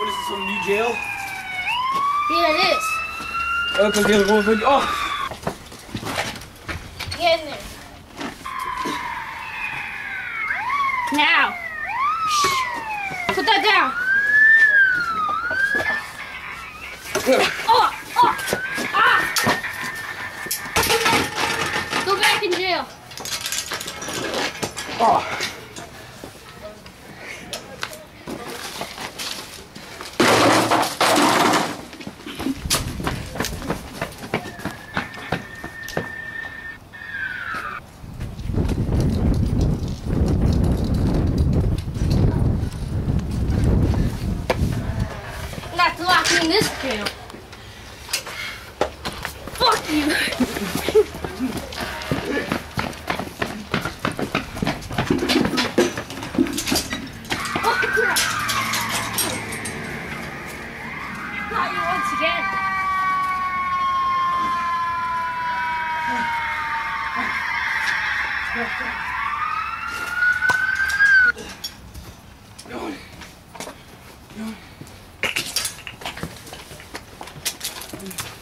What is this, some new jail? Yeah, it is. Open the other one. Oh! Get in there. Now. Shh. Put that down. Oh! Oh! Ah! Go back in jail. Oh! Not to lock me in this jail. Fuck you. Oh crap. Got you once again. Going. Going.